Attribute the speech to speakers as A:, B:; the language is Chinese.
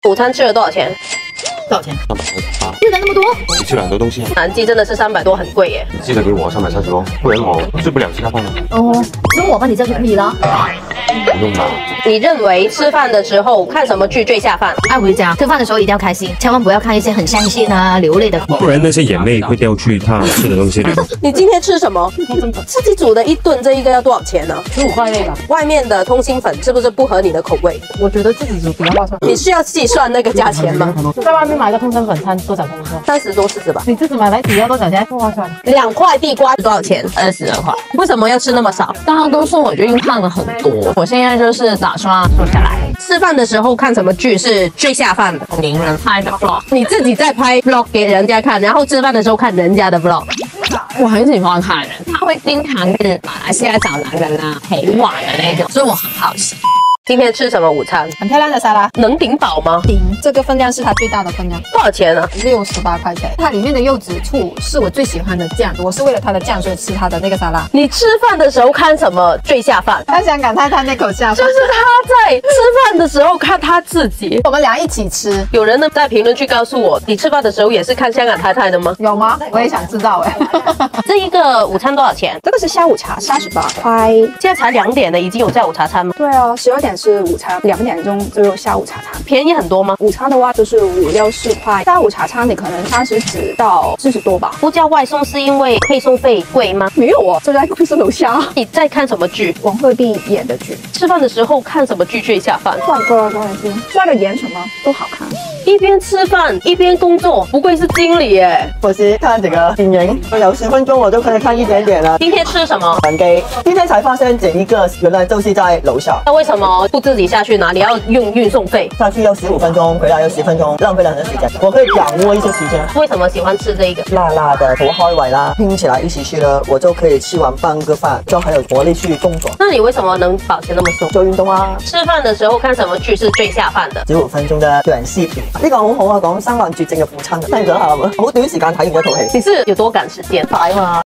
A: 午餐吃了多少钱？
B: 多少钱
C: 388，
B: 又来那么多？
C: 你吃了很多东西啊！
A: 南极真的是300多，很贵耶。
C: 你记得给我330哦，不然我睡不了其他饭了。
B: 哦，所以我帮你叫就可以了。
C: 不用啦，
A: 你认为吃饭的时候看什么剧最下饭？
B: 爱回家，吃饭的时候一定要开心，千万不要看一些很伤心啊、流泪的。
C: 不然那些眼泪会掉去他吃的东西里。
A: 你今天吃什么？自己煮的一顿，这一个要多少钱呢
D: 15块那个，
A: 外面的通心粉是不是不合你的口味？
D: 我觉得自己煮比较划算。
A: 你是要计算那个价钱吗？
D: 在外面买个通心粉餐多少钱？你说
A: 30多40吧。
D: 你自己买来煮要多少钱？不划算。
A: 2块地瓜多少钱
E: 22块，
A: 为什么要吃那么少？
E: 大家都说我最近胖了很多，我现在就是打算瘦下来。
A: 吃饭的时候看什么剧是最下饭的？
E: 名人拍的 vlog，
A: 你自己在拍 vlog 给人家看，然后吃饭的时候看人家的 vlog。
E: 我很喜欢看人，他会经常去马来西亚找男人啊陪玩的那种，所以我很好奇。
A: 今天吃什么午餐？
D: 很漂亮的沙拉，
A: 能顶饱吗？
D: 顶这个分量是它最大的分量，
A: 多少钱呢
D: 68块钱。它里面的柚子醋是我最喜欢的酱，我是为了它的酱所以吃它的那个沙拉。
A: 你吃饭的时候看什么最下饭？
D: 看香港太太那口下饭，
A: 就是他在吃饭的时候看他自己。
D: 我们俩一起吃，
A: 有人呢在评论区告诉我，你吃饭的时候也是看香港太太的吗？
D: 有吗？我也想知道哎。
A: 这一个午餐多少钱？
F: 这个是下午茶，38块。
A: 现在才2点了，已经有下午茶餐吗？
F: 对啊，12点是午餐，2点钟就有下午茶餐。
A: 便宜很多吗？
F: 午餐的话就是5、6、4块，下午茶餐你可能30几到40多吧。
A: 不叫外送是因为配送费贵吗？
F: 没有哦，就在公司楼下。
A: 你在看什么剧？
F: 王鹤棣演的剧，
A: 吃饭的时候看什么剧最下饭？
F: 帅哥当然是帅的演什么都好看。
A: 一边吃饭一边工作，不愧是经理耶！
G: 我是看这个电影，有10分钟我就可以看一点点了。
A: 今天吃什么？
G: 反击，今天才发现这一个原来就是在楼下，
A: 那为什么不自己下去拿？你要用运送费？
G: 下去要15分钟，回来要10分钟，浪费了很多时间。我可以掌握一些时间。
A: 为什么喜欢吃这个？
G: 辣辣的，头开胃啦，拼起来一起吃了，我就可以吃完半个饭，就还有活力去工作。
A: 那你为什么能保持那么瘦？
G: 做运动啊。
A: 吃饭的时候看什么剧是最下饭的
G: ？15分鐘嘅短視頻，呢個好好啊，講生還絕症嘅父親，聽咗下嘛，好短時間睇完一套戲。
A: 你是有多趕時間？
G: 快嘛。